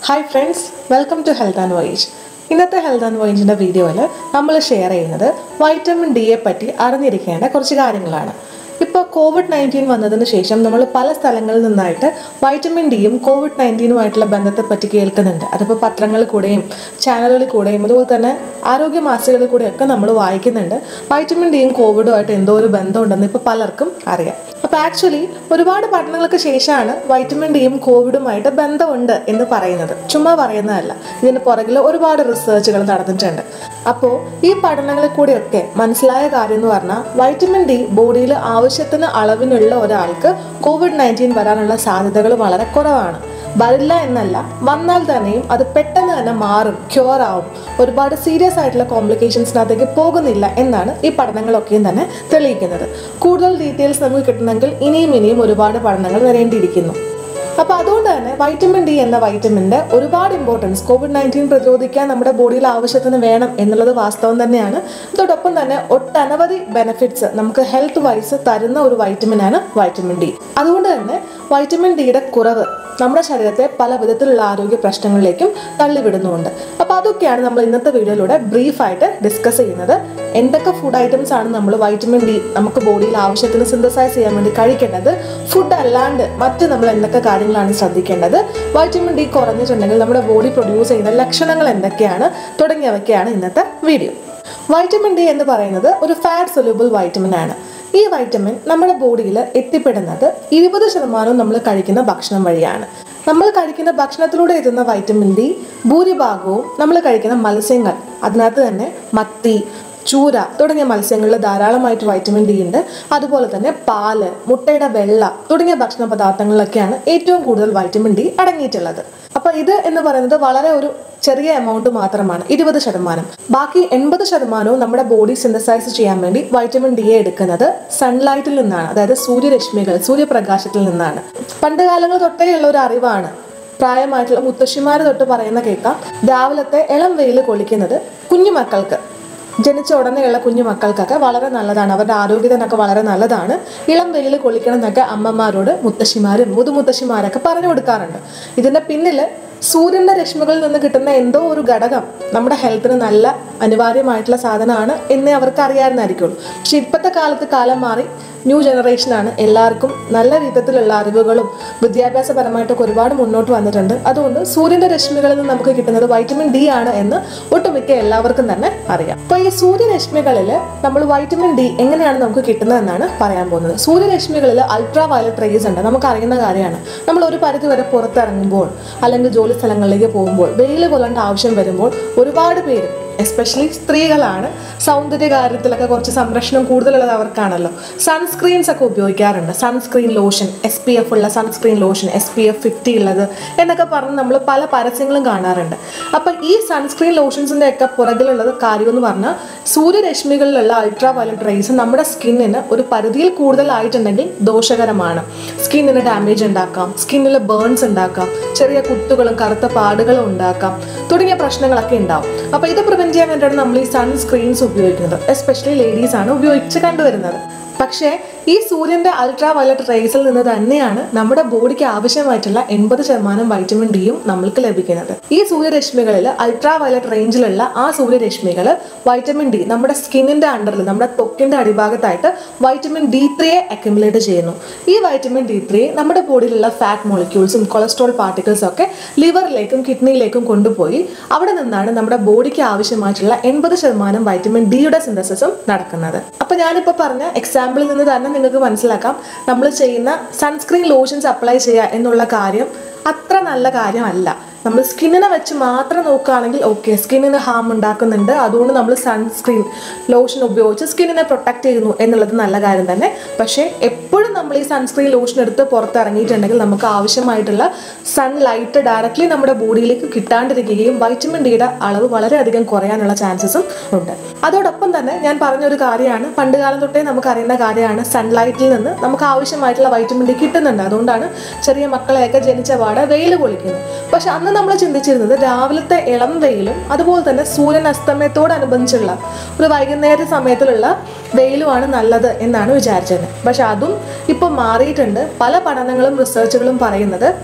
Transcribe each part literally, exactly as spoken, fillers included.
Hi friends, welcome to Health and Voyage. ഇന്നത്തെ Health and വോയേജിൻ്റെ വീഡിയോയിൽ നമ്മൾ ഷെയർ ചെയ്യുന്നത് വൈറ്റമിൻ ഡിയെ പറ്റി അറിഞ്ഞിരിക്കേണ്ട കുറച്ച് കാര്യങ്ങളാണ്. ഇപ്പോൾ കോവിഡ് നയൻറ്റീൻ വന്നതിന് ശേഷം നമ്മൾ പല സ്ഥലങ്ങളിൽ നിന്നായിട്ട് വൈറ്റമിൻ ഡിയും കോവിഡ് നയൻറ്റീനുമായിട്ടുള്ള ബന്ധത്തെ പറ്റി കേൾക്കുന്നുണ്ട്. അതിപ്പോൾ പത്രങ്ങളിൽ കൂടെയും ചാനലുകളിൽ കൂടെയും അതുപോലെ തന്നെ ആരോഗ്യ മാസികകളിൽ കൂടെയൊക്കെ നമ്മൾ വായിക്കുന്നുണ്ട്. വൈറ്റമിൻ ഡിയും കോവിഡുമായിട്ട് എന്തോ ഒരു ബന്ധമുണ്ടെന്ന് ഇപ്പോൾ പലർക്കും അറിയാം. അപ്പോൾ ആക്ച്വലി ഒരുപാട് പഠനങ്ങൾക്ക് ശേഷമാണ് വൈറ്റമിൻ ഡിയും കോവിഡുമായിട്ട് ബന്ധമുണ്ട് എന്ന് പറയുന്നത്. ചുമ്മാ പറയുന്നതല്ല, ഇതിന് പുറകിൽ ഒരുപാട് റിസർച്ചുകൾ നടന്നിട്ടുണ്ട്. അപ്പോൾ ഈ പഠനങ്ങളിൽ കൂടെയൊക്കെ മനസ്സിലായ കാര്യം എന്ന് പറഞ്ഞാൽ വൈറ്റമിൻ ഡി ബോഡിയിൽ ആവശ്യത്തിന് അളവിനുള്ള ഒരാൾക്ക് കോവിഡ് നയൻറ്റീൻ വരാനുള്ള സാധ്യതകൾ വളരെ കുറവാണ്. വരില്ല എന്നല്ല, വന്നാൽ തന്നെയും അത് പെട്ടെന്ന് തന്നെ മാറും, ക്യൂർ ആവും, ഒരുപാട് സീരിയസ് ആയിട്ടുള്ള കോംപ്ലിക്കേഷൻസിനകത്തേക്ക് പോകുന്നില്ല എന്നാണ് ഈ പഠനങ്ങളൊക്കെയും തന്നെ തെളിയിക്കുന്നത്. കൂടുതൽ ഡീറ്റെയിൽസ് നമുക്ക് കിട്ടണമെങ്കിൽ ഇനിയും ഇനിയും ഒരുപാട് പഠനങ്ങൾ വരേണ്ടിയിരിക്കുന്നു. അപ്പോൾ അതുകൊണ്ട് തന്നെ വൈറ്റമിൻ ഡി എന്ന വൈറ്റമിൻ്റെ ഒരുപാട് ഇമ്പോർട്ടൻസ് കോവിഡ് നയൻറ്റീൻ പ്രതിരോധിക്കാൻ നമ്മുടെ ബോഡിയിൽ ആവശ്യത്തിന് വേണം എന്നുള്ളത് വാസ്തവം തന്നെയാണ്. അതോടൊപ്പം തന്നെ ഒട്ടനവധി ബെനിഫിറ്റ്സ് നമുക്ക് ഹെൽത്ത് വൈസ് തരുന്ന ഒരു വൈറ്റമിനാണ് വൈറ്റമിൻ ഡി. അതുകൊണ്ട് തന്നെ വൈറ്റമിൻ ഡിയുടെ കുറവ് നമ്മുടെ ശരീരത്തെ പല വിധത്തിലുള്ള ആരോഗ്യ പ്രശ്നങ്ങളിലേക്കും തള്ളിവിടുന്നുണ്ട്. അപ്പോൾ അതൊക്കെയാണ് നമ്മൾ ഇന്നത്തെ വീഡിയോയിലൂടെ ബ്രീഫായിട്ട് ഡിസ്കസ് ചെയ്യുന്നത്. എന്തൊക്കെ ഫുഡ് ഐറ്റംസ് ആണ് നമ്മൾ വൈറ്റമിൻ ഡി നമുക്ക് ബോഡിയിൽ ആവശ്യത്തിന് സിന്തസൈസ് ചെയ്യാൻ വേണ്ടി കഴിക്കേണ്ടത്, ഫുഡ് അല്ലാണ്ട് മറ്റ് നമ്മൾ എന്തൊക്കെ കാര്യങ്ങളാണ് ശ്രദ്ധിക്കേണ്ടത്, വൈറ്റമിൻ ഡി കുറഞ്ഞിട്ടുണ്ടെങ്കിൽ നമ്മുടെ ബോഡി പ്രൊഡ്യൂസ് ചെയ്യുന്ന ലക്ഷണങ്ങൾ എന്തൊക്കെയാണ് തുടങ്ങിയവയൊക്കെയാണ് ഇന്നത്തെ വീഡിയോ. വൈറ്റമിൻ ഡി എന്ന് പറയുന്നത് ഒരു ഫാറ്റ് സൊല്യൂബിൾ വൈറ്റമിൻ ആണ്. ഈ വൈറ്റമിൻ നമ്മുടെ ബോഡിയിൽ എത്തിപ്പെടുന്നത് ഇരുപത് ശതമാനവും നമ്മൾ കഴിക്കുന്ന ഭക്ഷണം വഴിയാണ്. നമ്മൾ കഴിക്കുന്ന ഭക്ഷണത്തിലൂടെ എത്തുന്ന വൈറ്റമിൻ ഡി ഭൂരിഭാഗവും നമ്മൾ കഴിക്കുന്ന മത്സ്യങ്ങൾ, അതിനകത്ത് തന്നെ മത്തി, ചൂര തുടങ്ങിയ മത്സ്യങ്ങളിൽ ധാരാളമായിട്ട് വൈറ്റമിൻ ഡി ഉണ്ട്. അതുപോലെ തന്നെ പാല്, മുട്ടയുടെ വെള്ള തുടങ്ങിയ ഭക്ഷണ പദാർത്ഥങ്ങളിലൊക്കെയാണ് ഏറ്റവും കൂടുതൽ വൈറ്റമിൻ ഡി അടങ്ങിയിട്ടുള്ളത്. അപ്പോൾ ഇത് എന്ന് പറയുന്നത് വളരെ ഒരു ചെറിയ എമൗണ്ട് മാത്രമാണ്, ഇരുപത് ശതമാനം. ബാക്കി എൺപത് ശതമാനവും നമ്മുടെ ബോഡി സിന്തസൈസ് ചെയ്യാൻ വേണ്ടി വൈറ്റമിൻ ഡിയെ എടുക്കുന്നത് സൺലൈറ്റിൽ നിന്നാണ്, അതായത് സൂര്യരശ്മികൾ, സൂര്യപ്രകാശത്തിൽ നിന്നാണ്. പണ്ട് കാലങ്ങൾ തൊട്ടേ ഉള്ള ഒരു അറിവാണ്. പ്രായമായിട്ടുള്ള മുത്തശ്ശിമാർ തൊട്ട് പറയുന്ന കേൾക്കാം, രാവിലത്തെ ഇളം വെയിൽ കൊള്ളിക്കുന്നത് കുഞ്ഞുമക്കൾക്ക്, ജനിച്ച ഉടനെയുള്ള കുഞ്ഞു മക്കൾക്കൊക്കെ വളരെ നല്ലതാണ്, അവരുടെ ആരോഗ്യത്തിനൊക്കെ വളരെ നല്ലതാണ്. ഇളം വെയിൽ കൊള്ളിക്കണം എന്നൊക്കെ അമ്മമാരോട് മുത്തശ്ശിമാരും മുതുമുത്തശ്ശിമാരൊക്കെ പറഞ്ഞു കൊടുക്കാറുണ്ട്. ഇതിൻ്റെ പിന്നിൽ സൂര്യൻ്റെ രശ്മികളിൽ നിന്ന് കിട്ടുന്ന എന്തോ ഒരു ഘടകം നമ്മുടെ ഹെൽത്തിന് നല്ല അനിവാര്യമായിട്ടുള്ള സാധനമാണ് എന്നേ അവർക്ക് അറിയാമായിരുന്നായിരിക്കുള്ളൂ. പക്ഷെ ഇപ്പോഴത്തെ കാലത്ത് കാലം മാറി, ന്യൂ ജനറേഷനാണ്, എല്ലാവർക്കും നല്ല വിധത്തിലുള്ള അറിവുകളും വിദ്യാഭ്യാസപരമായിട്ടൊക്കെ ഒരുപാട് മുന്നോട്ട് വന്നിട്ടുണ്ട്. അതുകൊണ്ട് സൂര്യൻ്റെ രശ്മികളിൽ നിന്ന് നമുക്ക് കിട്ടുന്നത് വൈറ്റമിൻ ഡി ആണ് എന്ന് ഒട്ടുമിക്ക എല്ലാവർക്കും തന്നെ അറിയാം. അപ്പോൾ ഈ സൂര്യരശ്മികളിൽ നമ്മൾ വൈറ്റമിൻ ഡി എങ്ങനെയാണ് നമുക്ക് കിട്ടുന്നതെന്നാണ് പറയാൻ പോകുന്നത്. സൂര്യരശ്മികളിൽ അൾട്രാ വയലറ്റ് റേസ് ഉണ്ട്, നമുക്ക് അറിയുന്ന കാര്യമാണ്. നമ്മൾ ഒരു പരിധി വരെ പുറത്തിറങ്ങുമ്പോൾ അല്ലെങ്കിൽ ജോലി സ്ഥലങ്ങളിലേക്ക് പോകുമ്പോൾ വെയിൽ കൊള്ളേണ്ട ആവശ്യം വരുമ്പോൾ ഒരുപാട് പേര്, എസ്പെഷ്യലി സ്ത്രീകളാണ്, സൗന്ദര്യ കാര്യത്തിലൊക്കെ കുറച്ച് സംരക്ഷണം കൂടുതലുള്ളത് അവർക്കാണല്ലോ, സൺസ്ക്രീൻസ് ഒക്കെ ഉപയോഗിക്കാറുണ്ട്. Sunscreen lotion, S P F ഉള്ള sunscreen lotion, S P F fifty ഉള്ളത് എന്നൊക്കെ പറഞ്ഞ് നമ്മൾ പല പരസ്യങ്ങളും കാണാറുണ്ട്. അപ്പം ഈ സൺസ്ക്രീൻ ലോഷൻസിൻ്റെ ഒക്കെ പുറകിലുള്ളത് കാര്യമെന്ന് പറഞ്ഞാൽ സൂര്യരശ്മികളിലുള്ള അൾട്രാ വയലറ്റ് റേസ് നമ്മുടെ സ്കിന്നിന് ഒരു പരിധിയിൽ കൂടുതലായിട്ടുണ്ടെങ്കിൽ ദോഷകരമാണ്. സ്കിന്നിന് ഡാമേജ് ഉണ്ടാക്കാം, സ്കിന്നിൽ ബേൺസ് ഉണ്ടാക്കാം, ചെറിയ കുത്തുകളും കറുത്ത പാടുകളും ഉണ്ടാക്കാം തുടങ്ങിയ പ്രശ്നങ്ങളൊക്കെ ഉണ്ടാവും. അപ്പോൾ ഇത് പ്രിവെന്റ് ചെയ്യാൻ വേണ്ടിയാണ് നമ്മൾ ഈ സൺസ്ക്രീൻസ് ഉപയോഗിക്കുന്നത്. എസ്പെഷ്യലി ലേഡീസ് ആണ് ഉപയോഗിച്ച് കണ്ടുവരുന്നത്. പക്ഷേ ഈ സൂര്യൻ്റെ അൾട്രാ വയലറ്റ് റേസിൽ നിന്ന് തന്നെയാണ് നമ്മുടെ ബോഡിക്ക് ആവശ്യമായിട്ടുള്ള എൺപത് ശതമാനം വൈറ്റമിൻ ഡിയും നമ്മൾക്ക് ലഭിക്കുന്നത്. ഈ സൂര്യരശ്മികളിൽ അൾട്രാ വയലറ്റ് റേഞ്ചിലുള്ള ആ സൂര്യരശ്മികൾ വൈറ്റമിൻ ഡി നമ്മുടെ സ്കിന്നിൻ്റെ അണ്ടറിൽ, നമ്മുടെ ത്വക്കിൻ്റെ അടിഭാഗത്തായിട്ട് വൈറ്റമിൻ ഡി ത്രീയെ അക്യുമുലേറ്റ് ചെയ്യുന്നു. ഈ വൈറ്റമിൻ ഡി ത്രീ നമ്മുടെ ബോഡിയിലുള്ള ഫാറ്റ് മോളിക്യൂൾസും കൊളസ്ട്രോൾ പാർട്ടിക്കിൾസും ഒക്കെ ലിവറിലേക്കും കിഡ്നിയിലേക്കും കൊണ്ടുപോയി അവിടെ നിന്നാണ് നമ്മുടെ ബോഡിക്ക് ആവശ്യമായിട്ടുള്ള എൺപത് ശതമാനം വൈറ്റമിൻ ഡിയുടെ സിന്തസിസും നടക്കുന്നത്. അപ്പോൾ ഞാനിപ്പോൾ പറഞ്ഞ എക്സാമ്പിളിൽ നിന്ന് തന്നെ നിങ്ങൾക്ക് മനസ്സിലാക്കാം, നമ്മൾ ചെയ്യുന്ന സൺസ്ക്രീൻ ലോഷൻസ് അപ്ലൈ ചെയ്യുക എന്നുള്ള കാര്യം അത്ര നല്ല കാര്യമല്ല. നമ്മൾ സ്കിന്നിനെ വെച്ച് മാത്രം നോക്കുകയാണെങ്കിൽ ഓക്കെ, സ്കിന്നിന് ഹാം ഉണ്ടാക്കുന്നുണ്ട്, അതുകൊണ്ട് നമ്മൾ സൺസ്ക്രീൻ ലോഷൻ ഉപയോഗിച്ച് സ്കിന്നിനെ പ്രൊട്ടക്റ്റ് ചെയ്യുന്നു എന്നുള്ളത് നല്ല കാര്യം തന്നെ. പക്ഷേ എപ്പോഴും നമ്മൾ ഈ സൺസ്ക്രീൻ ലോഷൻ എടുത്ത് പുറത്തിറങ്ങിയിട്ടുണ്ടെങ്കിൽ നമുക്ക് ആവശ്യമായിട്ടുള്ള സൺലൈറ്റ് ഡയറക്റ്റ്ലി നമ്മുടെ ബോഡിയിലേക്ക് കിട്ടാണ്ടിരിക്കുകയും വൈറ്റമിൻ ഡിയുടെ അളവ് വളരെയധികം കുറയാനുള്ള ചാൻസസും ഉണ്ട്. അതോടൊപ്പം തന്നെ ഞാൻ പറഞ്ഞൊരു കാര്യമാണ്, പണ്ട് കാലം തൊട്ടേ നമുക്ക് അറിയുന്ന കാര്യമാണ്, സൺലൈറ്റിൽ നിന്ന് നമുക്ക് ആവശ്യമായിട്ടുള്ള വൈറ്റമിൻ ഡി കിട്ടുന്നുണ്ട്. അതുകൊണ്ടാണ് ചെറിയ മക്കളെയൊക്കെ ജനിച്ച പാടെ വെയിൽ കൊള്ളിക്കുന്നത്. പക്ഷെ അന്ന് നമ്മൾ ചിന്തിച്ചിരുന്നത് രാവിലത്തെ ഇളം വെയിലും അതുപോലെ തന്നെ സൂര്യൻ അസ്തമയത്തോടനുബന്ധിച്ചുള്ള ഒരു വൈകുന്നേര സമയത്തിലുള്ള വെയിലുമാണ് നല്ലത് എന്നാണ് വിചാരിച്ചത്. പക്ഷെ അതും ഇപ്പോൾ മാറിയിട്ടുണ്ട്. പല പഠനങ്ങളും റിസർച്ചുകളും പറയുന്നത്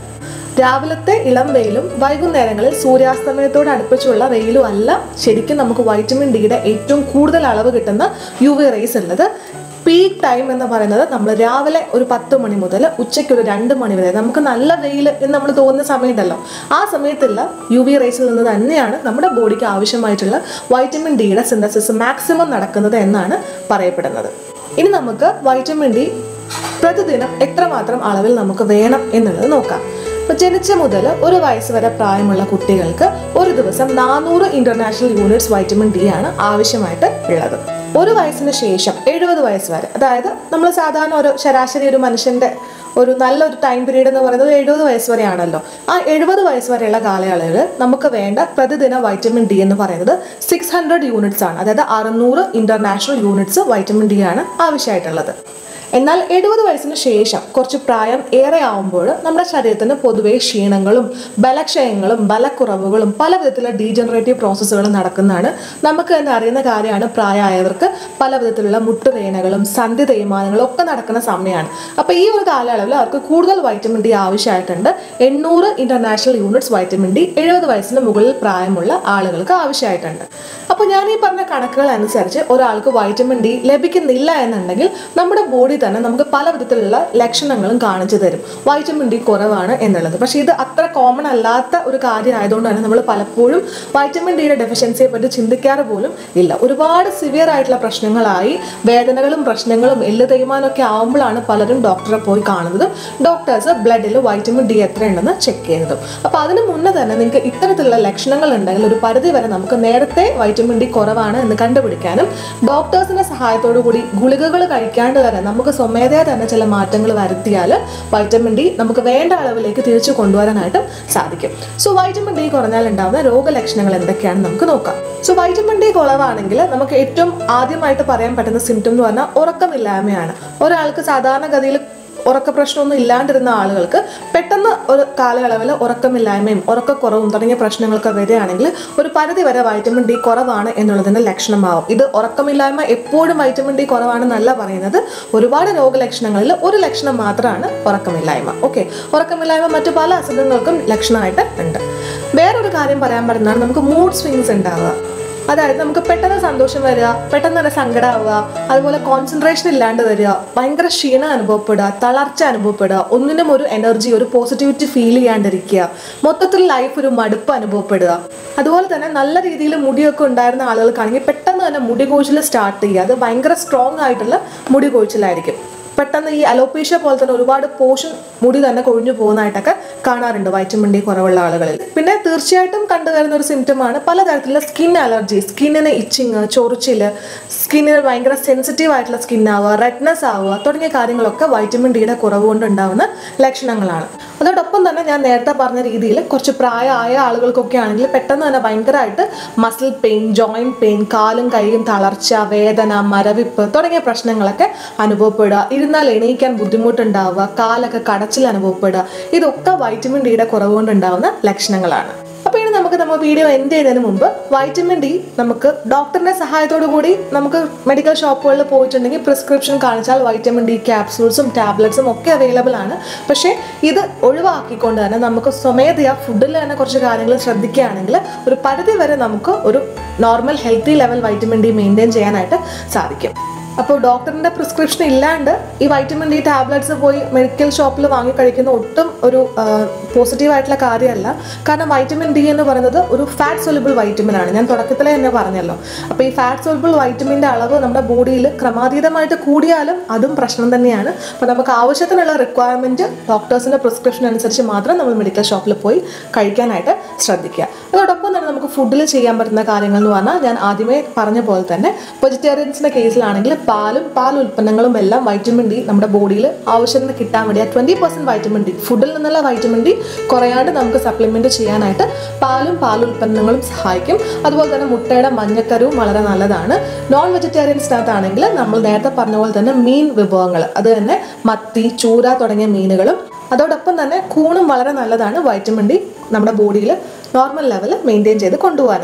രാവിലത്തെ ഇളം വെയിലും വൈകുന്നേരങ്ങളിൽ സൂര്യാസ്തമയത്തോട് അടുപ്പിച്ചുള്ള വെയിലും അല്ല ശരിക്കും നമുക്ക് വൈറ്റമിൻ ഡിയുടെ ഏറ്റവും കൂടുതൽ അളവ് കിട്ടുന്ന യു വി റേസ് ഉള്ളത്. പീക്ക് ടൈം എന്ന് പറയുന്നത് നമ്മൾ രാവിലെ ഒരു പത്ത് മണി മുതൽ ഉച്ചയ്ക്ക് ഒരു രണ്ട് മണി വരെ നമുക്ക് നല്ല വെയിൽ എന്ന് നമ്മൾ തോന്നുന്ന സമയമുണ്ടല്ലോ, ആ സമയത്തുള്ള യു വി റേസിൽ നിന്ന് തന്നെയാണ് നമ്മുടെ ബോഡിക്ക് ആവശ്യമായിട്ടുള്ള വൈറ്റമിൻ ഡിയുടെ സിന്തസിസ് മാക്സിമം നടക്കുന്നത് എന്നാണ് പറയപ്പെടുന്നത്. ഇനി നമുക്ക് വൈറ്റമിൻ ഡി പ്രതിദിനം എത്രമാത്രം അളവിൽ നമുക്ക് വേണം എന്നുള്ളത് നോക്കാം. അപ്പോൾ ജനിച്ച മുതൽ ഒരു വയസ്സ് വരെ പ്രായമുള്ള കുട്ടികൾക്ക് ഒരു ദിവസം നാനൂറ് ഇന്റർനാഷണൽ യൂണിറ്റ്സ് വൈറ്റമിൻ ഡി ആണ് ആവശ്യമായിട്ട് ഉള്ളത്. ഒരു വയസ്സിന് ശേഷം എഴുപത് വയസ്സ് വരെ, അതായത് നമ്മൾ സാധാരണ ഒരു ശരാശരി ഒരു മനുഷ്യന്റെ ഒരു നല്ലൊരു ടൈം പീരീഡ് എന്ന് പറയുന്നത് എഴുപത് വയസ്സ് വരെയാണല്ലോ. ആ എഴുപത് വയസ്സ് വരെയുള്ള കാലയളവിൽ നമുക്ക് വേണ്ട പ്രതിദിന വൈറ്റമിൻ ഡി എന്ന് പറയുന്നത് സിക്സ് ഹൺഡ്രഡ് യൂണിറ്റ്സ് ആണ്. അതായത് അറുന്നൂറ് ഇന്റർനാഷണൽ യൂണിറ്റ്സ് വൈറ്റമിൻ ഡി ആണ് ആവശ്യമായിട്ടുള്ളത്. എന്നാൽ എഴുപത് വയസ്സിന് ശേഷം കുറച്ച് പ്രായം ഏറെ ആവുമ്പോൾ നമ്മുടെ ശരീരത്തിന് പൊതുവെ ക്ഷീണങ്ങളും ബലക്ഷയങ്ങളും ബലക്കുറവുകളും പല വിധത്തിലുള്ള ഡീജനറേറ്റീവ് പ്രോസസ്സുകളും നടക്കുന്നതാണ്. നമുക്ക് തന്നെ അറിയുന്ന കാര്യമാണ്, പ്രായമായവർക്ക് പല വിധത്തിലുള്ള മുട്ടുവേദനകളും സന്ധി തേയ്മാനങ്ങളും ഒക്കെ നടക്കുന്ന സമയമാണ്. അപ്പോൾ ഈ ഒരു കാലയളവിൽ അവർക്ക് കൂടുതൽ വൈറ്റമിൻ ഡി ആവശ്യമായിട്ടുണ്ട്. എണ്ണൂറ് ഇന്റർനാഷണൽ യൂണിറ്റ്സ് വൈറ്റമിൻ ഡി എഴുപത് വയസ്സിന് മുകളിൽ പ്രായമുള്ള ആളുകൾക്ക് ആവശ്യമായിട്ടുണ്ട്. അപ്പോൾ ഞാൻ ഈ പറഞ്ഞ കണക്കുകൾ അനുസരിച്ച് ഒരാൾക്ക് വൈറ്റമിൻ ഡി ലഭിക്കുന്നില്ല എന്നുണ്ടെങ്കിൽ നമ്മുടെ ബോഡി തന്നെ നമുക്ക് പല വിധത്തിലുള്ള ലക്ഷണങ്ങളും കാണിച്ചു തരും വൈറ്റമിൻ ഡി കുറവാണ് എന്നുള്ളത്. പക്ഷെ ഇത് അത്ര കോമൺ അല്ലാത്ത ഒരു കാര്യം ആയതുകൊണ്ട് തന്നെ നമ്മൾ പലപ്പോഴും വൈറ്റമിൻ ഡിയുടെ ഡെഫിഷ്യൻസിയെ പറ്റി ചിന്തിക്കാറ് പോലും ഇല്ല. ഒരുപാട് സിവിയർ ആയിട്ടുള്ള പ്രശ്നങ്ങളായി വേദനകളും പ്രശ്നങ്ങളും എല്ല് തേയ്മാനമൊക്കെ ആവുമ്പോഴാണ് പലരും ഡോക്ടറെ പോയി കാണുന്നതും ഡോക്ടേഴ്സ് ബ്ലഡിൽ വൈറ്റമിൻ ഡി എത്രയുണ്ടെന്ന് ചെക്ക് ചെയ്യുന്നതും. അപ്പോൾ അതിന് മുന്നേ തന്നെ നിങ്ങൾക്ക് ഇത്തരത്തിലുള്ള ലക്ഷണങ്ങൾ ഉണ്ടെങ്കിൽ ഒരു പരിധി വരെ നമുക്ക് നേരത്തെ വൈറ്റമിൻ ഡി കുറവാണ് എന്ന് കണ്ടുപിടിക്കാനും ഡോക്ടേഴ്സിന്റെ സഹായത്തോടു കൂടി ഗുളികകൾ കഴിക്കാണ്ട് തന്നെ നമുക്ക് സ്വമേധയാ തന്നെ ചില മാറ്റങ്ങൾ വരുത്തിയാൽ വൈറ്റമിൻ ഡി നമുക്ക് വേണ്ട അളവിലേക്ക് തിരിച്ചു കൊണ്ടുവരാനായിട്ടും സാധിക്കും. സോ വൈറ്റമിൻ ഡി കുറഞ്ഞാൽ ഉണ്ടാകുന്ന രോഗലക്ഷണങ്ങൾ എന്തൊക്കെയാണെന്ന് നമുക്ക് നോക്കാം. സോ വൈറ്റമിൻ ഡി കുറവാണെങ്കിൽ നമുക്ക് ഏറ്റവും ആദ്യമായിട്ട് പറയാൻ പറ്റുന്ന സിംറ്റം എന്ന് പറഞ്ഞാൽ ഉറക്കമില്ലായ്മയാണ്. ഒരാൾക്ക് സാധാരണഗതിയിൽ ഉറക്ക പ്രശ്നമൊന്നും ഇല്ലാണ്ടിരുന്ന ആളുകൾക്ക് പെട്ടെന്ന് ഒരു കാലയളവിൽ ഉറക്കമില്ലായ്മയും ഉറക്കക്കുറവും തുടങ്ങിയ പ്രശ്നങ്ങളൊക്കെ വരികയാണെങ്കിൽ ഒരു പരിധി വരെ വൈറ്റമിൻ ഡി കുറവാണ് എന്നുള്ളതിൻ്റെ ലക്ഷണമാവും. ഇത് ഉറക്കമില്ലായ്മ എപ്പോഴും വൈറ്റമിൻ ഡി കുറവാണെന്നല്ല പറയുന്നത്. ഒരുപാട് രോഗലക്ഷണങ്ങളിൽ ഒരു ലക്ഷണം മാത്രമാണ് ഉറക്കമില്ലായ്മ. ഓക്കെ, ഉറക്കമില്ലായ്മ മറ്റു പല അസുഖങ്ങൾക്കും ലക്ഷണമായിട്ട് ഉണ്ട്. വേറൊരു കാര്യം പറയാൻ പറ്റുന്നതാണ് നമുക്ക് മൂഡ് സ്വിങ്സ് ഉണ്ടാവുക. അതായത് നമുക്ക് പെട്ടെന്ന് സന്തോഷം വരിക, പെട്ടെന്ന് തന്നെ സങ്കടമാവുക, അതുപോലെ കോൺസെൻട്രേഷൻ ഇല്ലാണ്ട് വരിക, ഭയങ്കര ക്ഷീണം അനുഭവപ്പെടുക, തളർച്ച അനുഭവപ്പെടുക, ഒന്നിനും ഒരു എനർജി ഒരു പോസിറ്റിവിറ്റി ഫീൽ ചെയ്യാണ്ടിരിക്കുക, മൊത്തത്തിൽ ലൈഫ് ഒരു മടുപ്പ് അനുഭവപ്പെടുക. അതുപോലെ തന്നെ നല്ല രീതിയിൽ മുടിയൊക്കെ ഉണ്ടായിരുന്ന ആളുകൾക്കാണെങ്കിൽ പെട്ടെന്ന് തന്നെ മുടി കൊഴിച്ചിൽ സ്റ്റാർട്ട് ചെയ്യുക. അത് ഭയങ്കര സ്ട്രോങ് ആയിട്ടുള്ള മുടി കൊഴിച്ചിലായിരിക്കും. പെട്ടെന്ന് ഈ അലോപേഷ്യ പോലെ തന്നെ ഒരുപാട് പോർഷൻ മുടി തന്നെ കൊഴിഞ്ഞു പോകുന്നതായിട്ടൊക്കെ കാണാറുണ്ട് വൈറ്റമിൻ ഡി കുറവുള്ള ആളുകളിൽ. പിന്നെ തീർച്ചയായിട്ടും കണ്ടുവരുന്ന ഒരു സിംറ്റമാണ് പലതരത്തിലുള്ള സ്കിൻ അലർജി, സ്കിന്നിന് ഇച്ചിങ്, ചൊറിച്ചിൽ, സ്കിന്നിന് ഭയങ്കര സെൻസിറ്റീവ് ആയിട്ടുള്ള സ്കിൻ ആവുക, റെഡ്നെസ് ആവുക തുടങ്ങിയ കാര്യങ്ങളൊക്കെ വൈറ്റമിൻ ഡിയുടെ കുറവ് കൊണ്ടുണ്ടാവുന്ന ലക്ഷണങ്ങളാണ്. അതോടൊപ്പം തന്നെ ഞാൻ നേരത്തെ പറഞ്ഞ രീതിയിൽ കുറച്ച് പ്രായമായ ആളുകൾക്കൊക്കെ ആണെങ്കിൽ പെട്ടെന്ന് തന്നെ ഭയങ്കരമായിട്ട് മസിൽ പെയിൻ, ജോയിൻറ്റ് പെയിൻ, കാലും കൈയും തളർച്ച, വേദന, മരവിപ്പ് തുടങ്ങിയ പ്രശ്നങ്ങളൊക്കെ അനുഭവപ്പെടുക, ഇരുന്നാൽ എണീക്കാൻ ബുദ്ധിമുട്ടുണ്ടാവുക, കാലൊക്കെ കടച്ചിൽ അനുഭവപ്പെടുക, ഇതൊക്കെ വൈറ്റമിൻ ഡിയുടെ കുറവ് കൊണ്ടുണ്ടാവുന്ന ലക്ഷണങ്ങളാണ്. അപ്പോൾ ഇനി നമുക്ക് നമ്മൾ വീഡിയോ എൻഡ് ചെയ്യുന്നതിന് മുമ്പ് വൈറ്റമിൻ ഡി നമുക്ക് ഡോക്ടറിന്റെ സഹായത്തോടു കൂടി നമുക്ക് മെഡിക്കൽ ഷോപ്പുകളിൽ പോയിട്ടുണ്ടെങ്കിൽ പ്രിസ്ക്രിപ്ഷൻ കാണിച്ചാൽ വൈറ്റമിൻ ഡി ക്യാപ്സൂൾസും ടാബ്ലറ്റ്സും ഒക്കെ അവൈലബിൾ ആണ്. പക്ഷേ ഇത് ഒഴിവാക്കിക്കൊണ്ട് തന്നെ നമുക്ക് സ്വമേധയാ ഫുഡിൽ തന്നെ കുറച്ച് കാര്യങ്ങൾ ശ്രദ്ധിക്കുകയാണെങ്കിൽ ഒരു പരിധി വരെ നമുക്ക് ഒരു normal healthy level vitamin D maintain ചെയ്യാനായിട്ട് സാധിക്കും. അപ്പോൾ ഡോക്ടറിൻ്റെ പ്രിസ്ക്രിപ്ഷൻ ഇല്ലാണ്ട് ഈ വൈറ്റമിൻ ഡി ടാബ്ലറ്റ്സ് പോയി മെഡിക്കൽ ഷോപ്പിൽ വാങ്ങി കഴിക്കുന്ന ഒട്ടും ഒരു പോസിറ്റീവായിട്ടുള്ള കാര്യമല്ല. കാരണം വൈറ്റമിൻ ഡി എന്ന് പറയുന്നത് ഒരു ഫാറ്റ് സൊല്യൂബിൾ വൈറ്റമിൻ ആണ്. ഞാൻ തുടക്കത്തിലേ തന്നെ പറഞ്ഞല്ലോ. അപ്പോൾ ഈ ഫാറ്റ് സൊല്യൂബിൾ വൈറ്റമിൻ്റെ അളവ് നമ്മുടെ ബോഡിയിൽ ക്രമാതീതമായിട്ട് കൂടിയാലും അതും പ്രശ്നം തന്നെയാണ്. അപ്പോൾ നമുക്ക് ആവശ്യത്തിനുള്ള റിക്വയർമെൻറ്റ് ഡോക്ടേഴ്സിൻ്റെ പ്രിസ്ക്രിപ്ഷൻ അനുസരിച്ച് മാത്രം നമ്മൾ മെഡിക്കൽ ഷോപ്പിൽ പോയി കഴിക്കാനായിട്ട് ശ്രദ്ധിക്കുക. അതോടൊപ്പം തന്നെ നമുക്ക് ഫുഡിൽ ചെയ്യാൻ പറ്റുന്ന കാര്യങ്ങൾ എന്ന് പറഞ്ഞാൽ ഞാൻ ആദ്യമേ പറഞ്ഞ പോലെ തന്നെ വെജിറ്റേറിയൻസിൻ്റെ കേസിലാണെങ്കിൽ പാലും പാൽ ഉൽപ്പന്നങ്ങളും എല്ലാം വൈറ്റമിൻ ഡി നമ്മുടെ ബോഡിയിൽ ആവശ്യത്തിന് കിട്ടാൻ വേണ്ടി ആ ട്വൻറ്റി പെർസെൻറ്റ് വൈറ്റമിൻ ഡി ഫുഡിൽ നിന്നുള്ള വൈറ്റമിൻ ഡി കുറയാണ്ട് നമുക്ക് സപ്ലിമെൻറ്റ് ചെയ്യാനായിട്ട് പാലും പാൽ ഉൽപ്പന്നങ്ങളും സഹായിക്കും. അതുപോലെ തന്നെ മുട്ടയുടെ മഞ്ഞക്കരുവും വളരെ നല്ലതാണ്. നോൺ വെജിറ്റേറിയൻസിനകത്താണെങ്കിൽ നമ്മൾ നേരത്തെ പറഞ്ഞ പോലെ തന്നെ മീൻ വിഭവങ്ങൾ, അത് തന്നെ മത്തി, ചൂര തുടങ്ങിയ മീനുകളും അതോടൊപ്പം തന്നെ കൂണും വളരെ നല്ലതാണ് വൈറ്റമിൻ ഡി നമ്മുടെ ബോഡിയിൽ നോർമൽ ലെവൽ മെയിൻറ്റെയിൻ ചെയ്ത് കൊണ്ടുപോകാനായിട്ട്.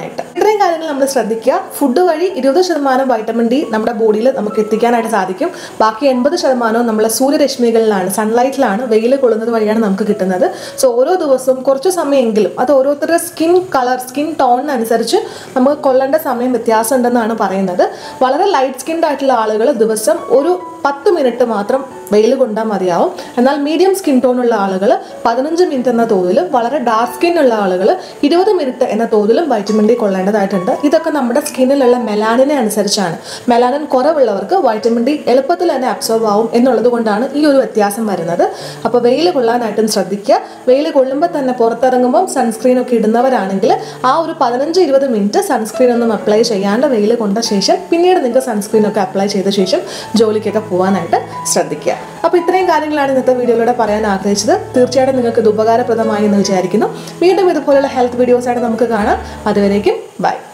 ഇത്രയും കാര്യങ്ങൾ നമ്മൾ ശ്രദ്ധിക്കുക. ഫുഡ് വഴി ഇരുപത് ശതമാനം വൈറ്റമിൻ ഡി നമ്മുടെ ബോഡിയിൽ നമുക്ക് എത്തിക്കാനായിട്ട് സാധിക്കും. ബാക്കി എൺപത് ശതമാനവും നമ്മളെ സൂര്യരശ്മികളിലാണ്, സൺലൈറ്റിലാണ്, വെയിൽ കൊള്ളുന്നത് വഴിയാണ് നമുക്ക് കിട്ടുന്നത്. സോ ഓരോ ദിവസവും കുറച്ച് സമയമെങ്കിലും, അത് ഓരോരുത്തരുടെ സ്കിൻ കളർ, സ്കിൻ ടോണിനനുസരിച്ച് നമുക്ക് കൊള്ളേണ്ട സമയം വ്യത്യാസം ഉണ്ടെന്നാണ് പറയുന്നത്. വളരെ ലൈറ്റ് സ്കിൻഡ് ആയിട്ടുള്ള ആളുകൾ ദിവസം ഒരു പത്ത് മിനിറ്റ് മാത്രം വെയിൽ കൊണ്ടാൽ മതിയാവും. എന്നാൽ മീഡിയം സ്കിൻ ടോൺ ഉള്ള ആളുകൾ പതിനഞ്ച് മിനിറ്റ് എന്ന തോതിലും, വളരെ ഡാർക്ക് സ്കിൻ ഉള്ള ആളുകൾ ഇരുപത് മിനിറ്റ് എന്ന തോതിലും വൈറ്റമിൻ ഡി കൊള്ളേണ്ടതായിട്ടുണ്ട്. ഇതൊക്കെ നമ്മുടെ സ്കിന്നിലുള്ള മെലാനിനെ അനുസരിച്ചാണ്. മെലാനിൻ കുറവുള്ളവർക്ക് വൈറ്റമിൻ ഡി എളുപ്പത്തിൽ തന്നെ അബ്സോർബ് ആവും എന്നുള്ളത് കൊണ്ടാണ് ഈ ഒരു വ്യത്യാസം വരുന്നത്. അപ്പോൾ വെയിൽ കൊള്ളാനായിട്ടും ശ്രദ്ധിക്കുക. വെയിൽ കൊള്ളുമ്പോൾ തന്നെ പുറത്തിറങ്ങുമ്പോൾ സൺസ്ക്രീൻ ഒക്കെ ഇടുന്നവരാണെങ്കിൽ ആ ഒരു പതിനഞ്ച് ഇരുപത് മിനിറ്റ് സൺസ്ക്രീൻ ഒന്നും അപ്ലൈ ചെയ്യാണ്ട് വെയിൽ കൊണ്ട ശേഷം പിന്നീട് നിങ്ങൾക്ക് സൺസ്ക്രീൻ ഒക്കെ അപ്ലൈ ചെയ്ത ശേഷം ജോലിക്കൊക്കെ പോകാനായിട്ട് ശ്രദ്ധിക്കുക. അപ്പോൾ ഇത്രയും കാര്യങ്ങളാണ് ഇന്നത്തെ വീഡിയോയിലൂടെ പറയാൻ ആഗ്രഹിച്ചത്. തീർച്ചയായിട്ടും നിങ്ങൾക്ക് ഇത് ഉപകാരപ്രദമായി എന്ന് വിചാരിക്കുന്നു. വീണ്ടും ഇതുപോലുള്ള ഹെൽത്ത് വീഡിയോസായിട്ട് നമുക്ക് കാണാം. അതുവരേക്കും ബൈ.